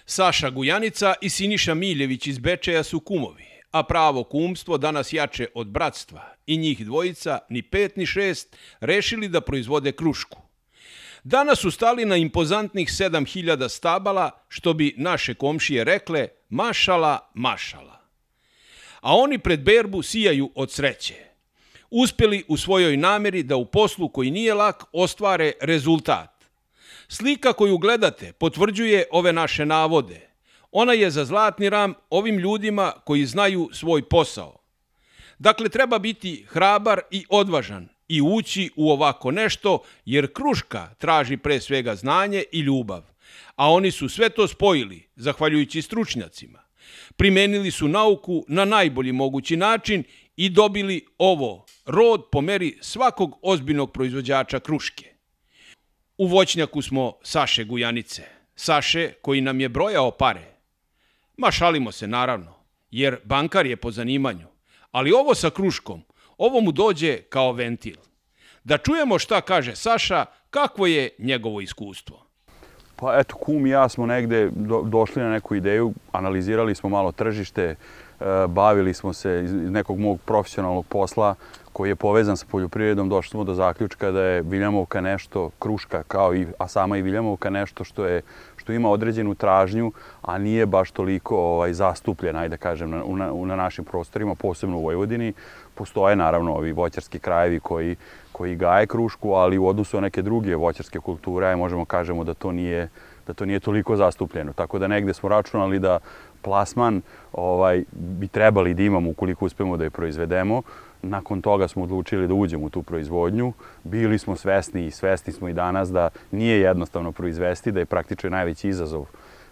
Saša Gujanica i Siniša Miljević iz Bečeja su kumovi, a pravo kumstvo danas jače od bratstva i njih dvojica, ni 5 ni 6, rešili da proizvode krušku. Danas su stali na impozantnih 7000 stabala, što bi naše komšije rekle mašala, mašala. A oni pred berbu sijaju od sreće. Uspeli u svojoj nameri da u poslu koji nije lak ostvare rezultat. Slika koju gledate potvrđuje ove naše navode. Ona je za zlatni ram ovim ljudima koji znaju svoj posao. Dakle, treba biti hrabar i odvažan i ući u ovako nešto, jer kruška traži pre svega znanje i ljubav. A oni su sve to spojili, zahvaljujući stručnjacima. Primenili su nauku na najbolji mogući način i dobili ovo, rod po meri svakog ozbiljnog proizvođača kruške. U voćnjaku smo Saše Gujanice. Saše koji nam je brojao pare. Ma šalimo se naravno, jer bankar je po zanimanju. Ali ovo sa kruškom, ovo mu dođe kao ventil. Da čujemo šta kaže Saša, kakvo je njegovo iskustvo. Pa eto, kum i ja smo negde došli na neku ideju, analizirali smo malo tržište, bavili smo se iz nekog mog profesionalnog posla koji je povezan sa poljoprivredom, došli smo do zaključka da je viljamovka nešto, kruška a sama i viljamovka nešto što ima određenu tražnju, a nije baš toliko zastupljena, ajde da kažem, na našim prostorima, posebno u Vojvodini. Postoje naravno ovi voćarski krajevi koji gaje krušku, ali u odnosu na neke druge voćarske kulture možemo kažemo da to nije toliko zastupljeno. Tako da negde smo računali da plasman bi trebali da imamo ukoliko uspemo da je proizvedemo. Nakon toga smo odlučili da uđemo u tu proizvodnju. Bili smo svesni i svesni smo i danas da nije jednostavno proizvesti, da je praktično najveći izazov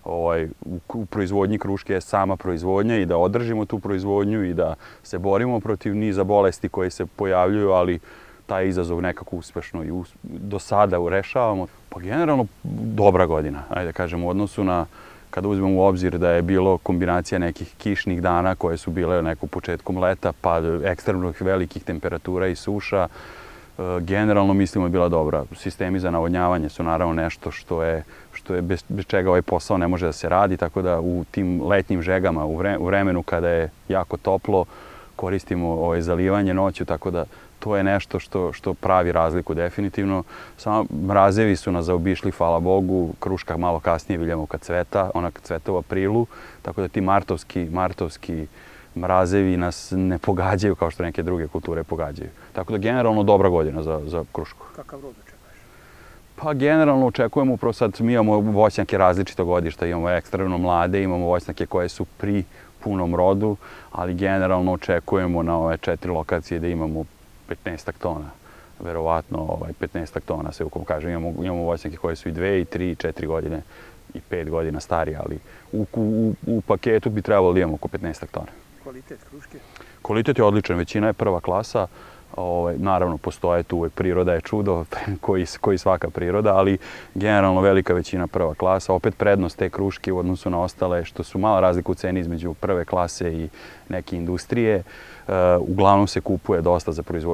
u proizvodnji kruške je sama proizvodnja i da održimo tu proizvodnju i da se borimo protiv niza bolesti koje se pojavljuju, ali taj izazov nekako uspešno i do sada rešavamo. Pa generalno dobra godina, ajde da kažem, u odnosu na kada uzmemo u obzir da je bilo kombinacija nekih kišnih dana koje su bile neko početkom leta, pa ekstremno velikih temperatura i suša, generalno mislimo je bila dobra. Sistemi za navodnjavanje su naravno nešto što je bez čega ovaj posao ne može da se radi, tako da u tim letnjim žegama, u vremenu kada je jako toplo, koristimo zalivanje noću, tako da to je nešto što pravi razliku definitivno. Samo mrazevi su nas zaobišli, hvala Bogu, kruška malo kasnije viljamovka cveta, ona cveta u aprilu, tako da ti martovski mrazevi nas ne pogađaju kao što neke druge kulture pogađaju. Tako da generalno dobra godina za krušku. Kakav rod očekuješ? Pa generalno očekujemo, upravo sad mi imamo voćnjake različitog godišta, imamo ekstremno mlade, imamo voćnjake koje su pri punom rodu, ali generalno očekujemo na ove 4 lokacije da imamo 15 tona, verovatno 15 tona, sve ukom kažem. Imamo voćnjake koje su i 2, i 3, i 4 godine, i 5 godina starije, ali u paketu bi trebalo da imamo oko 15 tona. Kvalitet kruške? Kvalitet je odličan, većina je prva klasa. Naravno, postoje tu, priroda je čudo, koji svaka priroda, ali generalno velika većina prva klasa. Opet prednost te kruške u odnosu na ostale, što su mala razlika u ceni između prve klase i neke industrije. Uglavnom se kupuje dosta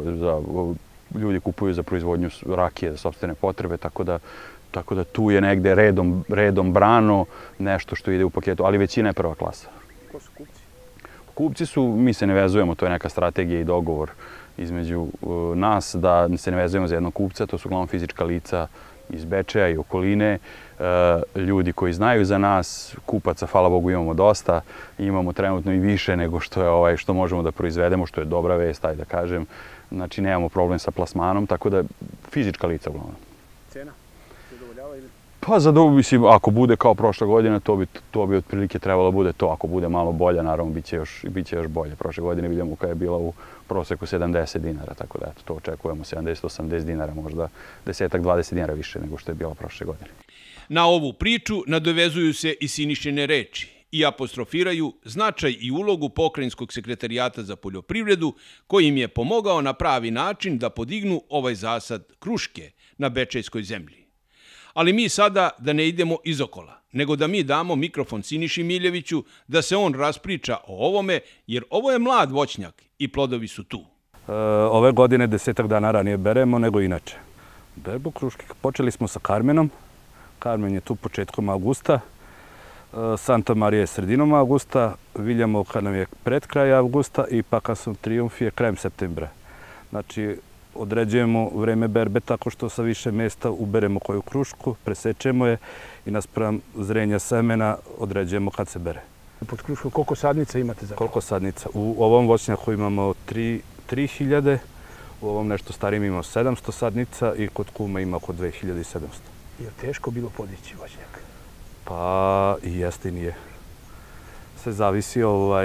ljudi kupuju za proizvodnju rakije za sopstvene potrebe, tako da tu je negde redom brano nešto što ide u paketu, ali većina je prva klasa. Ko su kupci? Kupci su, mi se ne vezujemo, to je neka strategija i dogovor između nas, da se ne vezujemo za jednog kupca, to su uglavnom fizička lica iz Bečeja i okoline, ljudi koji znaju za nas, kupaca, hvala Bogu, imamo dosta, imamo trenutno i više nego što možemo da proizvedemo, što je dobra vest, ajde da kažem. Znači, nemamo problem sa plasmanom, tako da fizička lica uglavnom. Cena? Zadovoljava ili? Pa mislim, ako bude kao prošla godina, to bi otprilike trebalo bude to. Ako bude malo bolja, naravno, bit će još bolje. Prošle godine vidimo kada je bila u proseku 70 dinara, tako da to očekujemo 70-80 dinara, možda 10-20 dinara više nego što je bila prošle godine. Na ovu priču nadovezuju se i Sinišine reči i apostrofiraju značaj i ulogu Pokrajinskog sekretarijata za poljoprivredu, koji im je pomogao na pravi način da podignu ovaj zasad kruške na bečejskoj zemlji. Ali mi sada da ne idemo izokola, nego da mi damo mikrofon Siniši Miljeviću da se on raspriča o ovome, jer ovo je mlad voćnjak i plodovi su tu. Ove godine 10 dana ranije beremo nego inače. Berbu kruške počeli smo sa Karmenom. Karmen je tu početkom avgusta. Santa Marija je sredinom avgusta, Viljamovka nam je pred kraj avgusta i Pakasov Trijumf je krajem septembra. Znači, određujemo vreme berbe tako što sa više mjesta uberemo koju krušku, presečemo je i naspram zrenja semena određujemo kad se bere. Pod kruškom koliko sadnica imate za? Koliko sadnica? U ovom voćnjaku imamo 3000, u ovom nešto starijem imamo 700 sadnica i kod kuma ima oko 2700. Je li teško bilo podići voćnjak? Pa i jeste i nije. Sve zavisi,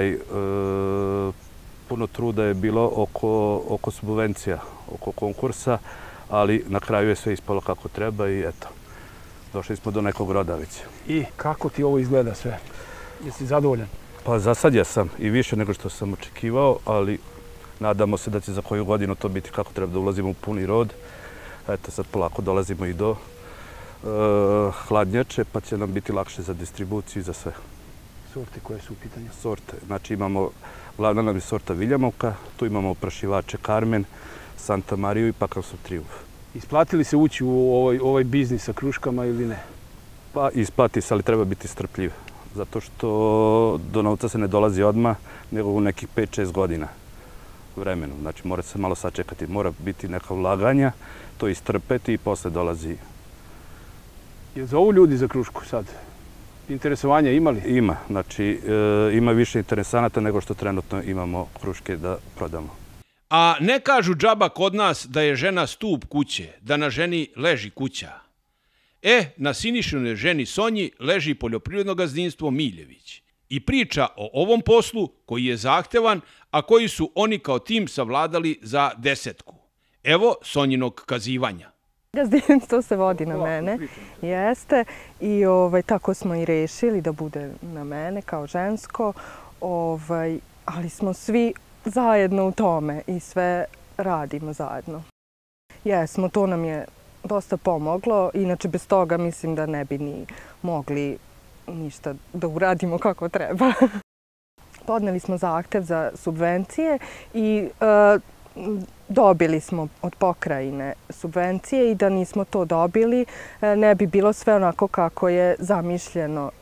puno truda je bilo oko subvencija, oko konkursa, ali na kraju je sve ispalo kako treba i eto, došli smo do nekog roda već. I kako ti ovo izgleda sve? Jesi zadovoljan? Pa za sad jesam i više nego što sam očekivao, ali nadamo se da će za koju godinu to biti kako treba, da ulazimo u puni rod. Eto, sad polako dolazimo i do hladnjače, pa će nam biti lakše za distribuciju i za sve. Sorte koje su u pitanju? Sorte, znači imamo, glavna nam je sorta Viljamovka, tu imamo oprašivače Carmen, Santa Mariju i Pakasov Trijumf. Isplatili se ući u ovaj biznis sa kruškama ili ne? Pa isplati se, ali treba biti strpljiv. Zato što do novca se ne dolazi odmah, nego u nekih 5-6 godina vremenu. Znači mora se malo sačekati, mora biti neka ulaganja, to istrpeti i posle dolazi. Je zovu ljudi za krušku sad? Interesovanja imali? Ima, znači ima više interesanata nego što trenutno imamo kruške da prodamo. A ne kažu džaba kod nas da je žena stup kuće, da na ženi leži kuća. Na Sinišinoj ženi Sonji leži poljoprivredno gazdinstvo Miljević. I priča o ovom poslu koji je zahtevan, a koji su oni kao tim savladali za 10. Evo Sonjinog kazivanja. Gazdinstvo se vodi na mene, jeste, i tako smo i rešili da bude na mene kao žensko, ali smo svi zajedno u tome i sve radimo zajedno. Jesmo, to nam je dosta pomoglo, inače bez toga mislim da ne bi ni mogli ništa da uradimo kako treba. Podneli smo zahtev za subvencije i dobili smo od pokrajine subvencije i da nismo to dobili ne bi bilo sve onako kako je zamišljeno.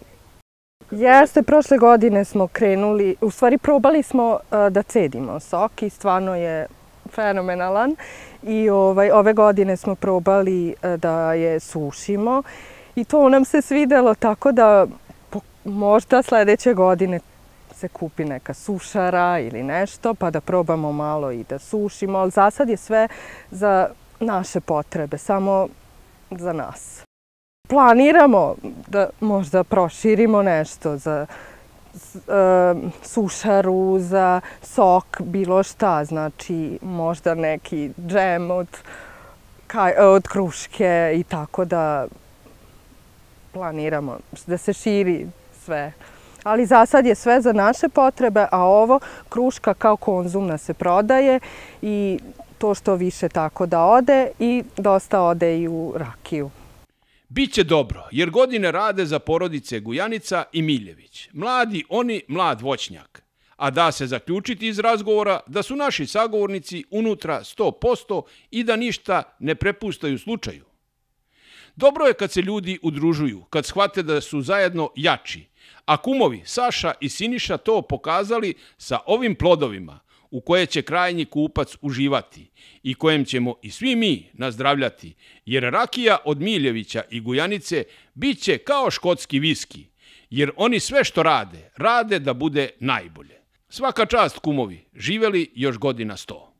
Jeste, prošle godine smo krenuli, u stvari probali smo da cedimo sok i stvarno je fenomenalan. I ove godine smo probali da je sušimo i to nam se svidelo, tako da možda sljedeće godine se kupi neka sušara ili nešto pa da probamo malo i da sušimo, ali za sad je sve za naše potrebe, samo za nas. Planiramo da možda proširimo nešto za sušaru, za sok, bilo šta, znači možda neki džem od kruške i tako da planiramo da se širi sve. Ali za sad je sve za naše potrebe, a ovo kruška kao konzumna se prodaje i to što više tako da ode i dosta ode i u rakiju. Biće dobro, jer godine rade za porodice Gujanica i Miljević. Mladi oni, mlad voćnjak. A da se zaključiti iz razgovora da su naši sagovornici unutra 100% i da ništa ne prepustaju slučaju. Dobro je kad se ljudi udružuju, kad shvate da su zajedno jači. A kumovi Saša i Siniša to pokazali sa ovim plodovima u koje će krajnji kupac uživati i kojem ćemo i svi mi nazdravljati, jer rakija od Miljevića i Gujanice bit će kao škotski viski, jer oni sve što rade, rade da bude najbolje. Svaka čast kumovi, živeli još godina 100.